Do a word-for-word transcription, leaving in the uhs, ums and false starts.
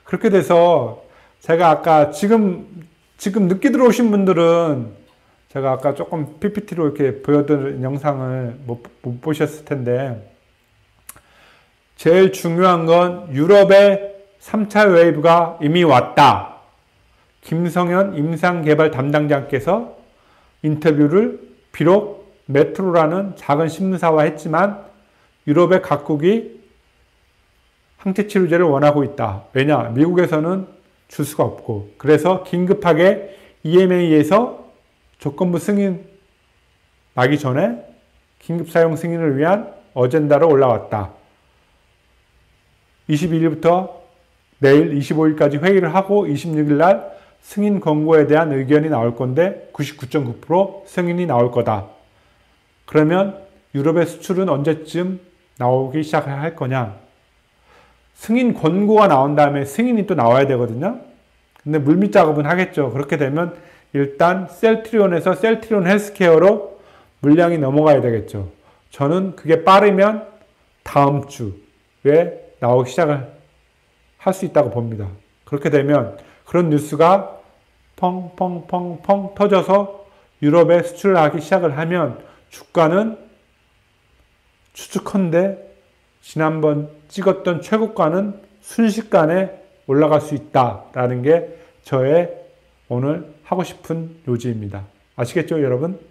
그렇게 돼서 제가 아까 지금 지금 늦게 들어오신 분들은 제가 아까 조금 피피티로 이렇게 보여드린 영상을 못, 못 보셨을 텐데, 제일 중요한 건 유럽의 삼 차 웨이브가 이미 왔다. 김성현 임상개발 담당자께서 인터뷰를 비록 메트로라는 작은 신문사와 했지만 유럽의 각국이 항체치료제를 원하고 있다. 왜냐? 미국에서는 줄 수가 없고, 그래서 긴급하게 이엠에이에서 조건부 승인 나기 전에 긴급사용 승인을 위한 어젠다로 올라왔다. 이십일 일부터 내일 이십오 일까지 회의를 하고 이십육 일 날 승인 권고에 대한 의견이 나올 건데 구십구 점 구 퍼센트 승인이 나올 거다. 그러면 유럽의 수출은 언제쯤 나오기 시작할 거냐? 승인 권고가 나온 다음에 승인이 또 나와야 되거든요. 근데 물밑 작업은 하겠죠. 그렇게 되면 일단 셀트리온에서 셀트리온 헬스케어로 물량이 넘어가야 되겠죠. 저는 그게 빠르면 다음 주에 나오기 시작을 할 수 있다고 봅니다. 그렇게 되면 그런 뉴스가 펑펑펑펑 터져서 유럽에 수출을 하기 시작을 하면 주가는 추측컨대 지난번 찍었던 최고가는 순식간에 올라갈 수 있다라는 게 저의 오늘 하고 싶은 요지입니다. 아시겠죠, 여러분?